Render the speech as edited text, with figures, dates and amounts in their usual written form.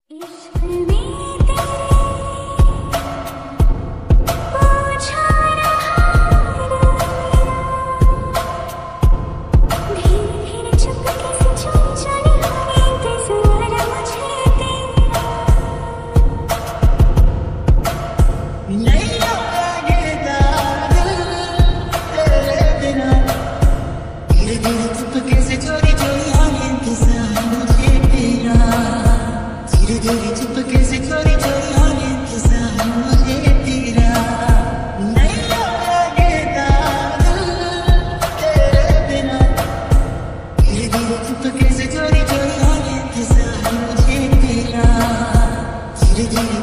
इश्क में तेरे पूछा धीरे धीरे चुपके से चोरी चोरी होने इंतजार मुझे तेरा नैयो लगदा तेरे बिना धीरे धीरे चुपके से चोरी चोरी होने इंतजार मुझे तेरा धीरे धीरे चुपके से चोरी चोरी होने इंतजार मुझे तेरा नैयो लगदा तेरे बिना धीरे धीरे चुपके से चोरी चोरी होने इंतजार मुझे तेरा धीरे धीरे